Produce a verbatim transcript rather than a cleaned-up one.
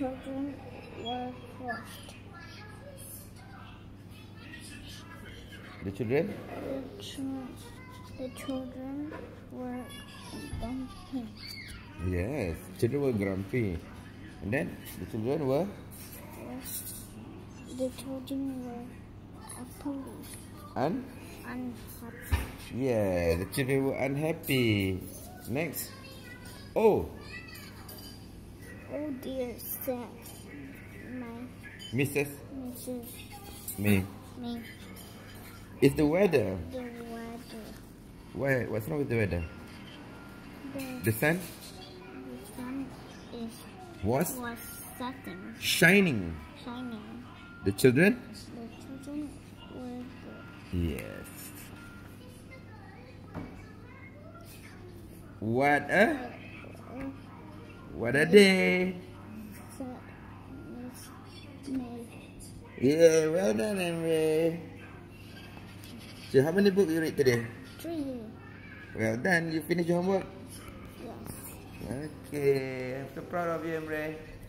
children were first. The children? The, ch- the children were grumpy. Yes, children were grumpy. And then the children were? The children were happy. Un? Unhappy. Yeah, the children were unhappy. Next. Oh. Oh dear, said my Missus Missus Me. Me. It's the weather. The weather. Why? What's wrong with the weather? The, The sun the sun is was was setting, shining. shining. The children? The children were good. Yes. What a what a day. Said Miss May. Yeah, well done, Emre. So how many books you read today? Three. Well done. You finish your homework? Yes. Okay. I'm so proud of you, Emre.